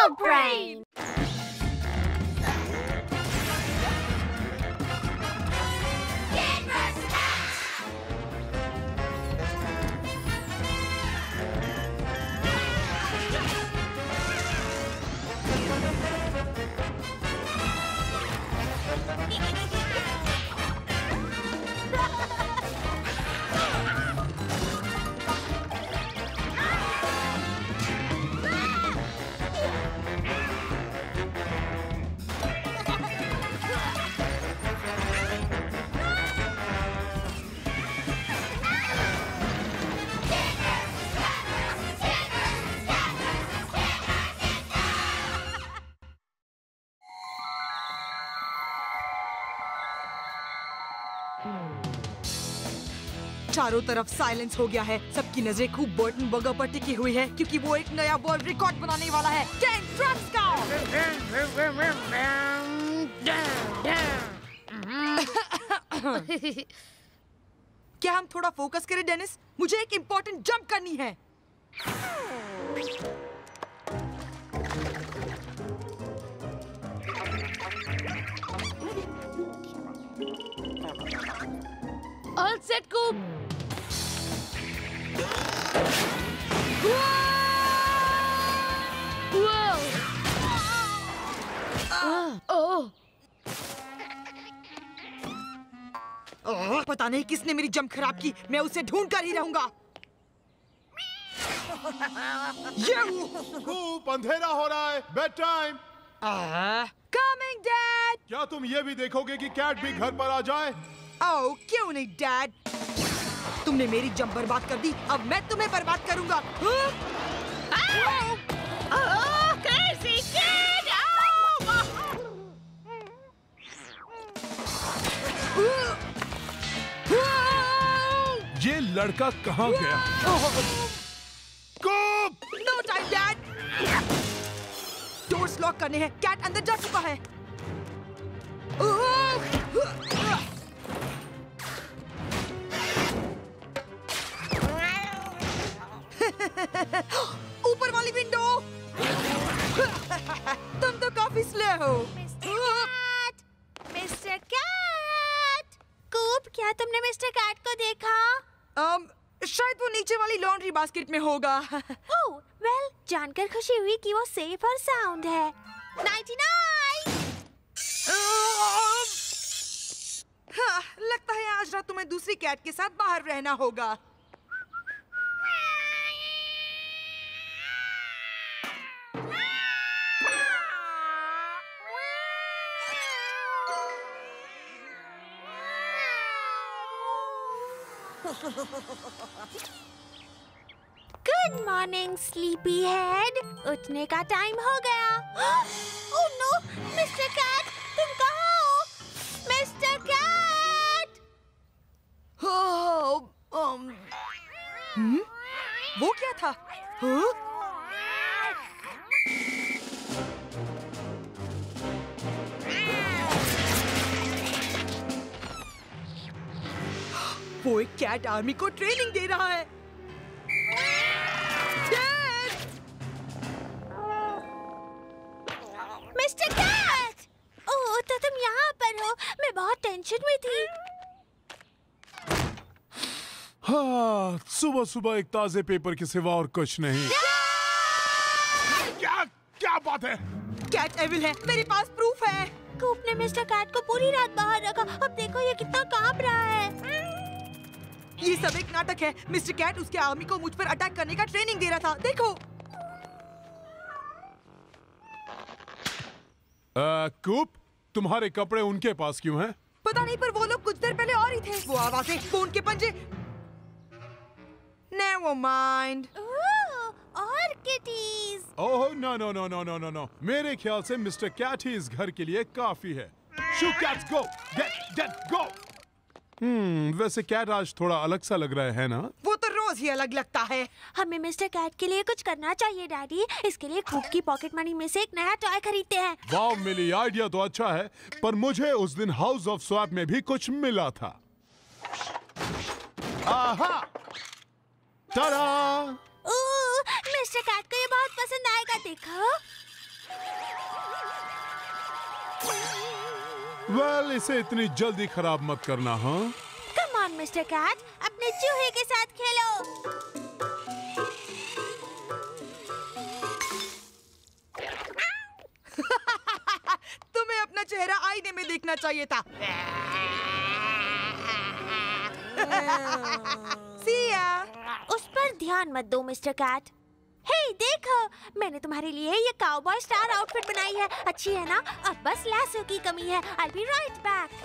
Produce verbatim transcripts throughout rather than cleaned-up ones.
Dog Brain! चारों तरफ silence हो गया है। सबकी नजरें खूब बर्टन बर्गर पर टिकी हुई है क्योंकि वो एक नया वर्ल्ड रिकॉर्ड बनाने वाला है। टेन ट्रक्स का। क्या हम थोड़ा फोकस करें डेनिस? मुझे एक इम्पोर्टेंट जंप करनी है। All set, Coop! Whoa! Oh! ओह, पता नहीं किसने मेरी जंप खराब की। मैं उसे ढूंढ कर ही रहूंगा। कूप, अंधेरा हो रहा है। Bedtime. Coming dad. क्या तुम ये भी देखोगे कि कैट भी घर पर आ जाए? ओह, क्यों नहीं डैड? तुमने मेरी जंप बर्बाद कर दी, अब मैं तुम्हें बर्बाद करूंगा। Crazy kid! ये लड़का कहाँ गया? Coop! No time dad. Doors lock करने हैं। कैट अंदर जा चुका है। ऊपर वाली विंडो। तुम तो काफी स्लो हो। Mister cat! Mister cat! Coop, क्या तुमने मिस्टर कैट को देखा? um, शायद वो नीचे वाली लॉन्ड्री बास्केट में होगा। ओह, वेल, जानकर खुशी हुई कि वो सेफ और साउंड है। Ninety nine! हाँ, लगता है आज रात तुम्हें दूसरी कैट के साथ बाहर रहना होगा। Good morning sleepy head. उठने का टाइम हो गया। ओह नो, मिस्टर कैट, तुम कहाँ हो? Mister cat! oh, um, hmm? वो क्या था? huh? वो एक कैट आर्मी को ट्रेनिंग दे रहा है। Mister cat! ओह, तो तुम यहाँ पर हो। मैं बहुत टेंशन में थी। हाँ, सुबह सुबह एक ताजे पेपर के सिवा और कुछ नहीं। क्या क्या बात है? कैट एविल है, मेरे पास प्रूफ है। कूप ने मिस्टर कैट को पूरी रात बाहर रखा। अब देखो ये कितना कांप रहा है। ये सब एक नाटक है। मिस्टर कैट उसके आर्मी को मुझ पर अटैक करने का ट्रेनिंग दे रहा था। देखो। आ, कूप, तुम्हारे कपड़े उनके पास क्यों हैं? पता नहीं, पर वो लोग कुछ देर पहले और ही थे। वो आवाजें, वो उनके पंजे। Never mind. ओह, और kitties. Oh, no no no no no no no. मेरे ख्याल से मिस्टर कैट ही इस घर के लिए काफी है। Shoo cats go, get get go. Hmm, वैसे कैट आज थोड़ा अलग सा लग रहा है ना? वो तो रोज ही अलग लगता है। हमें मिस्टर कैट के लिए कुछ करना चाहिए डैडी। इसके लिए कूप की पॉकेट मनी में से एक नया टॉय खरीदते हैं। वाह मिली, आइडिया तो अच्छा है, पर मुझे उस दिन हाउस ऑफ स्वैप में भी कुछ मिला था। आहा! टाडा! ओह, मिस्टर कैट को ये बहुत पसंद आएगा, देखो। वेल, इसे इतनी जल्दी खराब मत करना, हाँ? कम ऑन मिस्टर कैट, अपने चूहे के साथ खेलो। तुम्हें अपना चेहरा आईने में देखना चाहिए था। सिया। उस पर ध्यान मत दो मिस्टर कैट। हे देखो, मैंने तुम्हारे लिए ये काउबॉय स्टार आउटफिट बनाई है। अच्छी है ना? अब बस लैसो की कमी है। I'll be right back.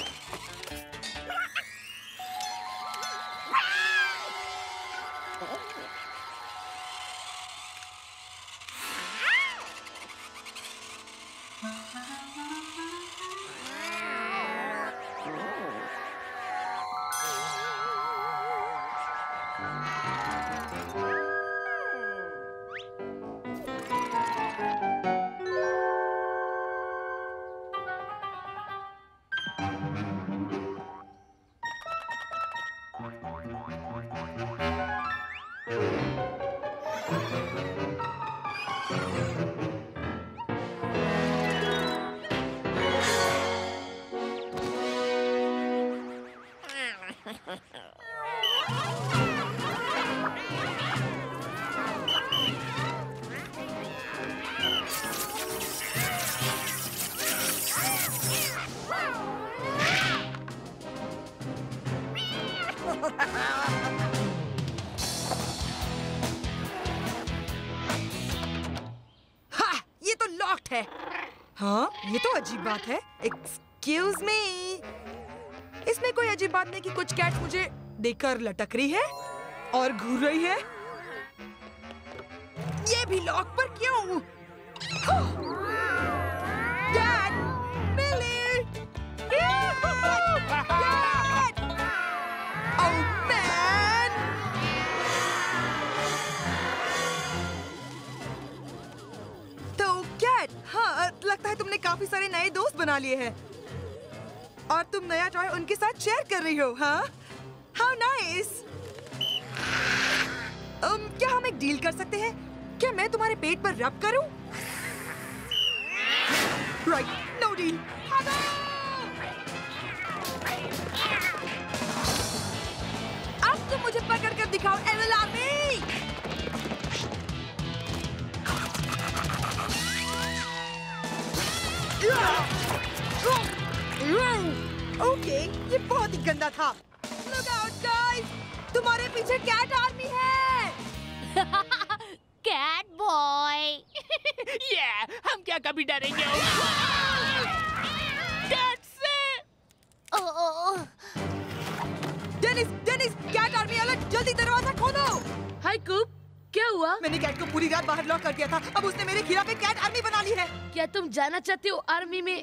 हाँ, ये तो लॉक्ड है। हाँ, ये तो अजीब बात है। एक्सक्यूज मी, इसमें कोई अजीब बात नहीं कि कुछ कैट मुझे देखकर लटक रही है और घूर रही है। ये भी लॉक पर क्यों? Dad, Millie, dad, oh man! तो कैट, हाँ, लगता है तुमने काफी सारे नए दोस्त बना लिए हैं और तुम नया टॉय उनके साथ शेयर कर रही हो, हाँ? How nice! um, क्या हम एक डील कर सकते हैं? क्या मैं तुम्हारे पेट पर रब करूं? Right, no deal. अब तुम मुझे पकड़ कर दिखाओ, एविल आर्मी! ओके, ये बहुत ही गंदा था। Look out, guys! तुम्हारे पीछे कैट आर्मी है। Cat boy. yeah, हम क्या कभी डरेंगे? कैट से। Oh, Dennis, Dennis, cat army alert! जल्दी दरवाजा खोलो। हाय कूप, क्या हुआ? मैंने कैट को पूरी रात बाहर लॉक कर दिया था। अब उसने मेरे खिलाफ एक कैट आर्मी बना ली है। क्या तुम जाना चाहते हो आर्मी में?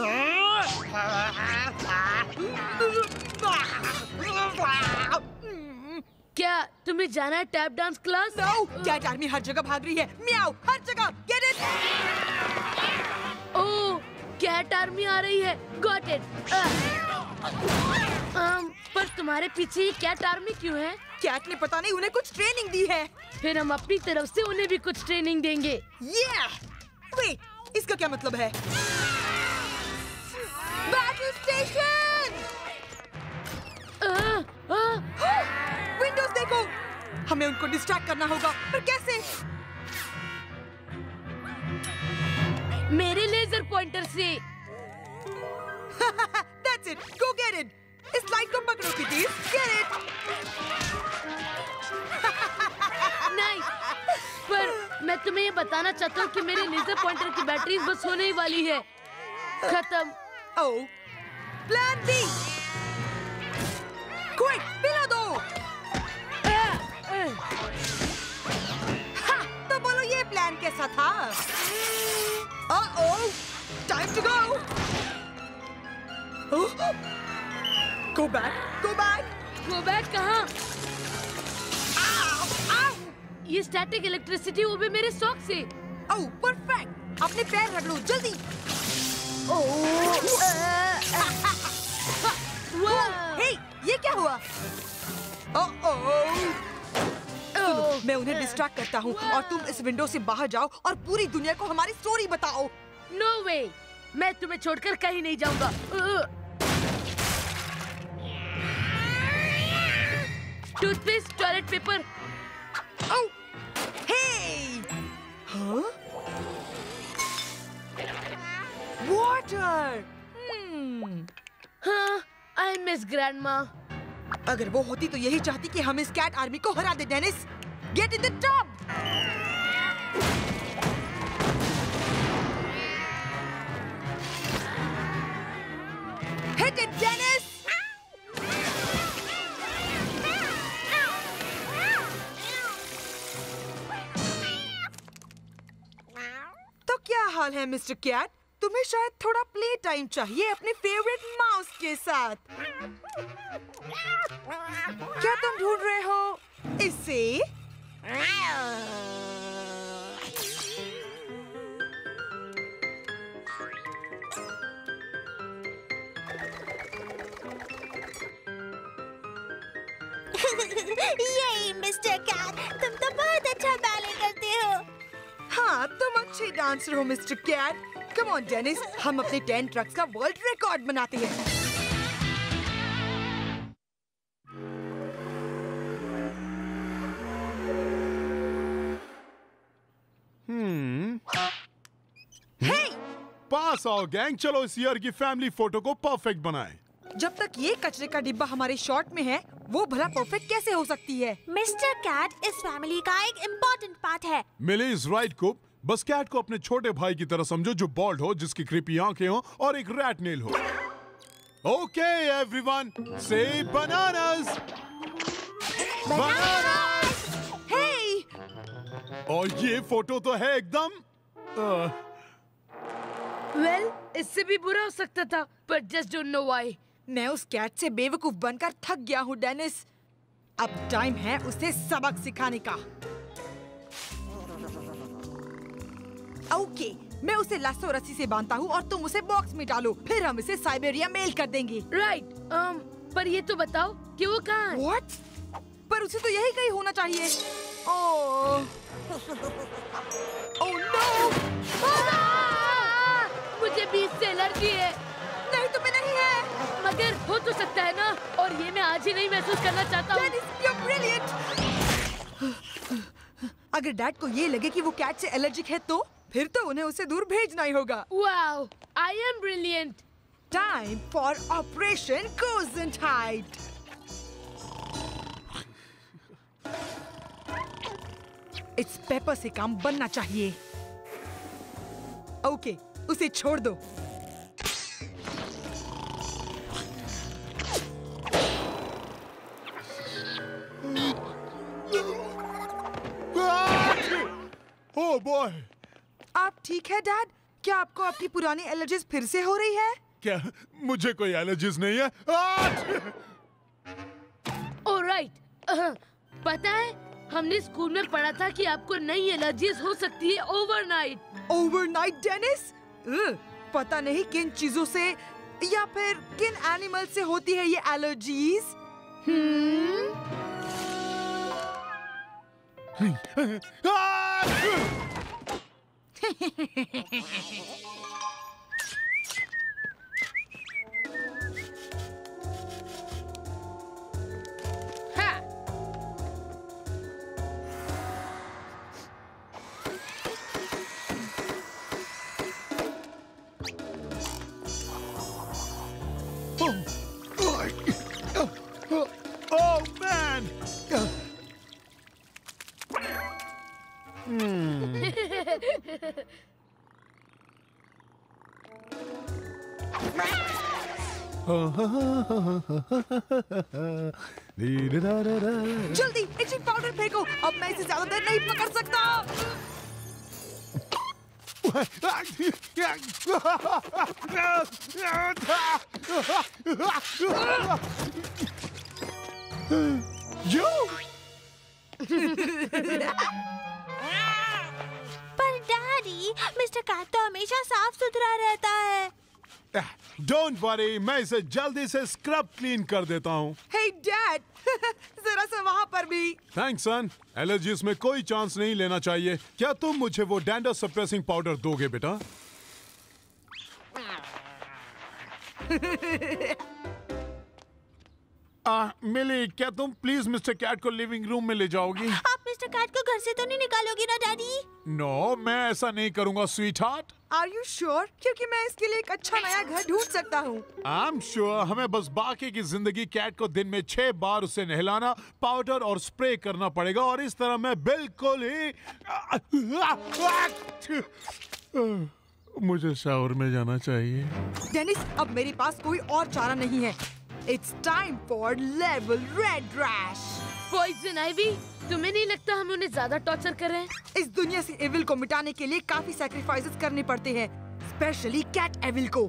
क्या तुम्हें जाना है tap dance class? No, cat army हर जगह भाग रही है। म्याऊ, हर जगह। Get it? Oh, cat army आ रही है। Got it. पर तुम्हारे पीछे ये कैट आर्मी क्यों है? कैट ने पता नहीं उन्हें कुछ ट्रेनिंग दी है। फिर हम अपनी तरफ से उन्हें भी कुछ ट्रेनिंग देंगे। Yeah! वेट, इसका क्या मतलब है? Battle station! विंडोज देखो। हमें उनको डिस्ट्रैक्ट करना होगा, पर कैसे? मेरे लेजर पॉइंटर से। That's it. Go get it. इस लाइट को पकड़ो किटी। Get it. नाइस। पर मैं तुम्हें ये बताना चाहता हूँ कि मेरे लेजर पॉइंटर की बैटरी बस होने ही वाली है। खत्म। Oh, plan B. क्विक, पिला दो। हाँ, तो बोलो ये प्लान कैसा था? Uh-oh, time to go. Oh. Go back, go back. Go back कहाँ? Ow, ow. ये स्टैटिक इलेक्ट्रिसिटी वो भी मेरे शॉक से। Oh, perfect. अपने पैर रगड़ो, जल्दी। Hey, ये क्या हुआ? Uh-oh. सुनो, मैं उन्हें डिस्ट्रैक्ट करता हूँ और तुम इस विंडो से बाहर जाओ और पूरी दुनिया को हमारी स्टोरी बताओ। नो वे, मैं तुम्हें छोड़कर कहीं नहीं जाऊंगा। Toothpaste, toilet paper. Oh, hey! हाँ? वाटर। हम्म। हाँ, आई मिस ग्रैंडमा। अगर वो होती तो यही चाहती कि हम इस कैट आर्मी को हरा दे। Dennis, get in the tub. Hit it, Dennis. तो क्या हाल है मिस्टर कैट? तुम्हें शायद थोड़ा प्ले टाइम चाहिए अपने फेवरेट माउस के साथ। क्या तुम ढूंढ रहे हो इसे? यही मिस्टर कैट, तुम तो बहुत अच्छा बैले करते हो। हाँ, तुम अच्छे डांसर हो mister cat. Come on Dennis, हम अपने टेन ट्रक्स का वर्ल्ड रिकॉर्ड बनाते हैं। हम्म हे! पास आओ गैंग, चलो इस ईयर की फैमिली फोटो को परफेक्ट बनाएं। जब तक ये कचरे का डिब्बा हमारे शॉट में है, वो भला परफेक्ट कैसे हो सकती है? मिस्टर कैट इस फैमिली का एक इम्पोर्टेंट पार्ट है। Millie is right Coop. बस कैट को अपने छोटे भाई की तरह समझो, जो बॉल्ड हो, जिसकी क्रीपी आंखें हो और एक रैट नेल हो। Okay everyone, say bananas. Bananas. Hey! और ये फोटो तो है एकदम uh, वेल, इससे भी बुरा हो सकता था, but just don't know why. मैं उस कैट से बेवकूफ बनकर थक गया हूँ डेनिस। अब टाइम है उसे सबक सिखाने का। ओके, मैं उसे लासो रस्सी से बांधता हूँ और तुम उसे बॉक्स में डालो, फिर हम इसे साइबेरिया मेल कर देंगे। राइट, um, पर ये तो बताओ कि वो कहाँ है? What? पर उसे तो यही कहीं होना चाहिए। Oh, oh no! मुझे भी इससे एलर्जी है। नहीं, तुम्हें नहीं है। मगर हो तो सकता है ना, और ये मैं आज ही नहीं महसूस करना चाहता हूँ। Dennis, you're brilliant! अगर डैड को ये लगे कि वो कैट से एलर्जिक है तो फिर तो उन्हें उसे दूर भेजना ही होगा। Wow, I am brilliant. Time for operation कोजेंटाइड। इस पेपर से काम बनना चाहिए। ओके, उसे छोड़ दो। ओह बॉय, आप ठीक है डैड? क्या आपको अपनी पुरानी एलर्जीज फिर से हो रही है? क्या मुझे कोई एलर्जीज नहीं है? ऑलराइट, पता है हमने स्कूल में पढ़ा था कि आपको नई एलर्जीज हो सकती है ओवरनाइट। Overnight Dennis? पता नहीं किन चीजों से या फिर किन एनिमल से होती है ये एलर्जीज। Hmm Oh man! जल्दी इचिंग पाउडर फेंको, अब मैं इसे ज्यादा देर नहीं पकड़ सकता। You? पर डैडी, मिस्टर कैट तो हमेशा साफ सुथरा रहता है। डोंट वरी, मैं इसे जल्दी से स्क्रब क्लीन कर देता हूँ। हे डैड, जरा सा वहाँ पर भी। थैंक्स सन। एलर्जीज में कोई चांस नहीं लेना चाहिए। क्या तुम मुझे वो डैंड्रफ सप्रेसिंग पाउडर दोगे बेटा? आ, मिली, क्या तुम प्लीज मिस्टर कैट को लिविंग रूम में ले जाओगी? आप मिस्टर कैट को घर से तो नहीं निकालोगी ना डैडी? नो no, मैं ऐसा नहीं करूंगा sweetheart. Are you sure? क्योंकि मैं इसके लिए एक अच्छा नया घर ढूंढ सकता हूँ। I am sure. हमें बस बाकी की जिंदगी कैट को दिन में छह बार उसे नहलाना, पाउडर और स्प्रे करना पड़ेगा और इस तरह मैं बिल्कुल ही मुझे शावर में जाना चाहिए। डेनिस, अब मेरे पास कोई और चारा नहीं है। It's time for level red rash. Poison ivy, तुम्हें नहीं लगता हम उन्हें ज्यादा टॉर्चर कर रहे हैं? इस दुनिया से एविल को मिटाने के लिए काफी सैक्रिफाइसेस करने पड़ते हैं, स्पेशली कैट एविल को।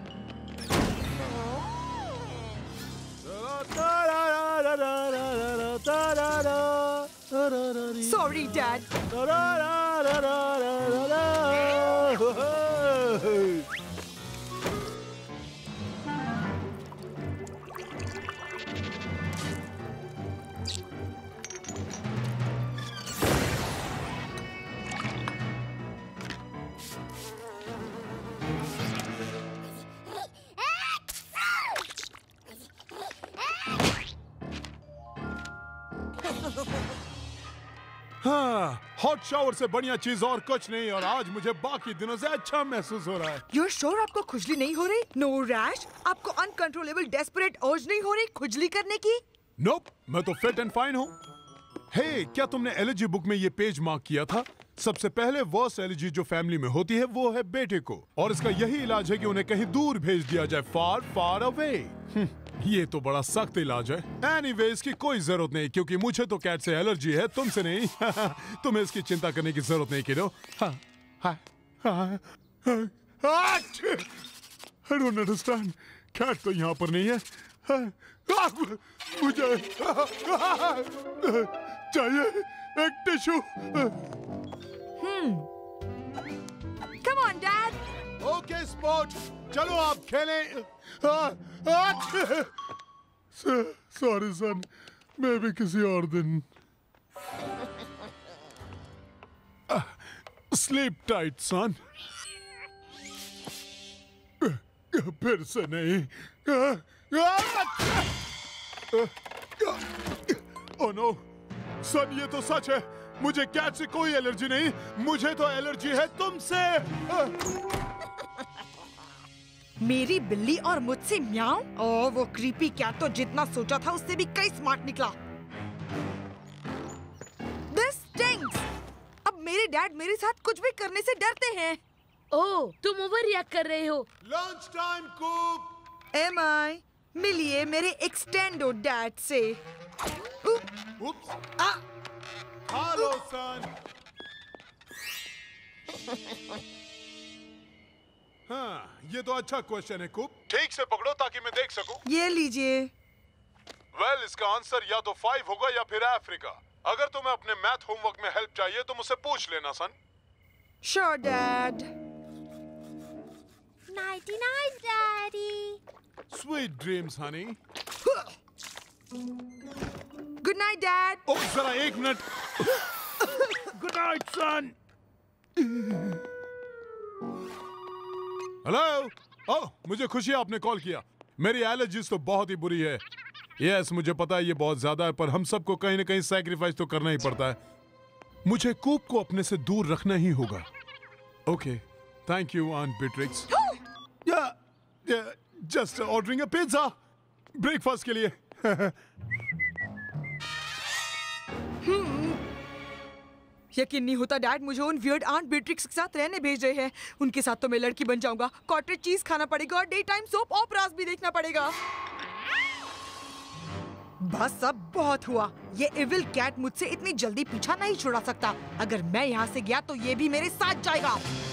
Sorry dad. हाँ, हॉट शावर से बढ़िया चीज और कुछ नहीं और आज मुझे बाकी दिनों से अच्छा महसूस हो रहा है। You're sure आपको खुजली नहीं हो रही? No rash? आपको अनकंट्रोलेबल डेस्परेट अर्ज नहीं हो रही खुजली करने की? Nope, मैं तो फिट एंड फाइन हूँ। हे, क्या तुमने एलर्जी बुक में ये पेज मार्क किया था? सबसे पहले वर्स्ट एलर्जी जो फैमिली में होती है वो है बेटे को, और इसका यही इलाज है कि उन्हें कहीं दूर भेज दिया जाए, फार फार अवे। ये तो बड़ा सख्त इलाज है। एनीवे, इसकी कोई जरूरत नहीं क्योंकि मुझे तो कैट से एलर्जी है, तुमसे नहीं। तुम्हें इसकी चिंता करने की जरूरत नहीं किडो। I don't understand. कैट तो यहाँ पर नहीं है। मुझे चाहिए एक tissue. Come on, Dad. Okay Spot, चलो आप खेलें। सॉरी सन, मैं भी किसी और दिन। Sleep tight son. फिर से नहीं। ओह नो सन, ये तो सच है। मुझे कैट से कोई एलर्जी नहीं, मुझे तो एलर्जी है तुमसे। मेरी बिल्ली और मुझसे म्याऊं? ओह, वो क्रीपी कैट तो जितना सोचा था उससे भी कई स्मार्ट निकला। This stinks! अब मेरे डैड मेरे साथ कुछ भी करने से डरते हैं। ओह, तुम ओवर रिएक्ट कर रहे हो। Lunch time Coop. Am I? मिलिए मेरे एक्सटेंडो डैड से। उप्स। Ah, hello son. हाँ, ये तो अच्छा क्वेश्चन है कूप। ठीक से पकड़ो ताकि मैं देख सकूं। ये लीजिए। वेल well, इसका आंसर या तो फाइव होगा या फिर अफ्रीका। अगर तुम्हें अपने मैथ होमवर्क में हेल्प चाहिए तो मुझसे पूछ लेना सन। Sure, Dad. Nighty night, Daddy. Sweet dreams, honey. Good night, Dad. ओह, जरा एक minute. Good night, son. Hello. Oh, मुझे खुशी है आपने कॉल किया। मेरी एलर्जीज तो बहुत ही बुरी है। यस, मुझे पता है ये बहुत ज्यादा है, पर हम सबको कहीं ना कहीं सैक्रिफाइस तो करना ही पड़ता है। मुझे कूप को अपने से दूर रखना ही होगा। Okay, thank you aunt Beatrix. या just ordering a pizza breakfast के लिए। यकीन नहीं होता डैड, मुझे उन वियर्ड आंट बीट्रिक्स के साथ रहने भेज रहे हैं। उनके साथ तो मैं लड़की बन जाऊंगा, कॉटेज चीज खाना पड़ेगा और डे टाइम सोप ऑपरास भी देखना पड़ेगा। बस अब बहुत हुआ। ये एविल कैट मुझसे इतनी जल्दी पीछा नहीं छुड़ा सकता। अगर मैं यहाँ से गया तो ये भी मेरे साथ जाएगा।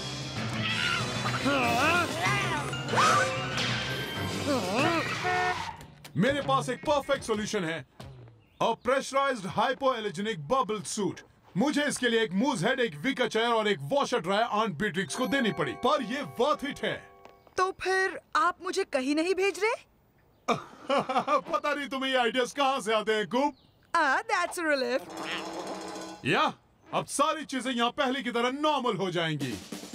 मेरे पास एक परफेक्ट सॉल्यूशन है, a pressurised hypoallergenic bubble suit. मुझे इसके लिए एक मूज हेड, एक विका चेयर और एक वॉशर ड्रायर आंट बीट्रिक्स को देनी पड़ी, पर ये वर्थ इट है। तो फिर आप मुझे कहीं नहीं भेज रहे? पता नहीं तुम्हें ये आइडियाज कहाँ से आते हैं कूप। Ah, that's a relief. या अब सारी चीजें यहाँ पहले की तरह नॉर्मल हो जाएंगी।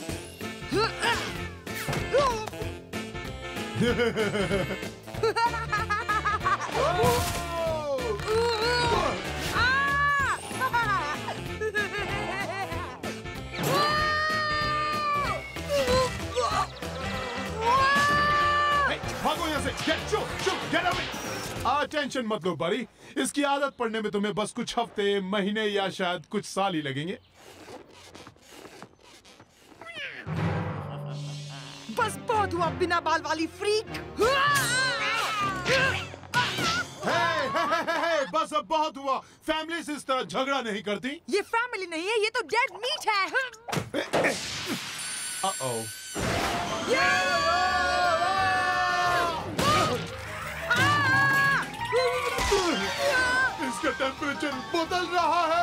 भागो यहाँ से। Get, चुप, चुप, get away. आ, टेंशन मत लो बड़ी, इसकी आदत पड़ने में तुम्हें बस कुछ हफ्ते, महीने या शायद कुछ साल ही लगेंगे। बस बहुत हुआ बिना बाल वाली फ्रीक। हे, हे, हे, हे, हे, बस अब बहुत हुआ। फैमिली से इस तरह झगड़ा नहीं करती। ये फैमिली नहीं है, ये तो डेड मीट है। Uh-oh. इसका टेम्परेचर बदल रहा है।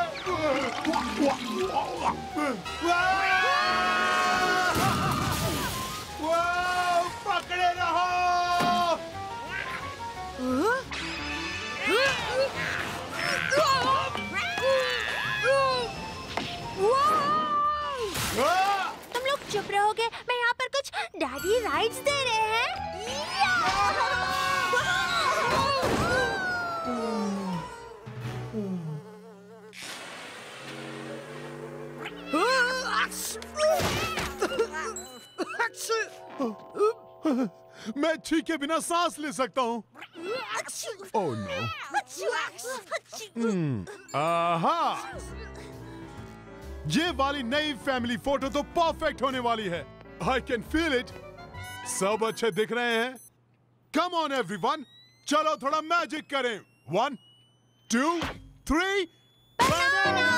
पकड़े रहो। तुम लोग चुप रहोगे? मैं यहाँ पर कुछ डैडी राइड्स दे रहे हैं। मैं ठीक के बिना सांस ले सकता हूँ। Oh no. आहा, ये वाली नई फैमिली फोटो तो परफेक्ट होने वाली है। I can feel it. सब अच्छे दिख रहे हैं। कम ऑन एवरीवन, चलो थोड़ा मैजिक करें। वन, टू, थ्री, बनाना।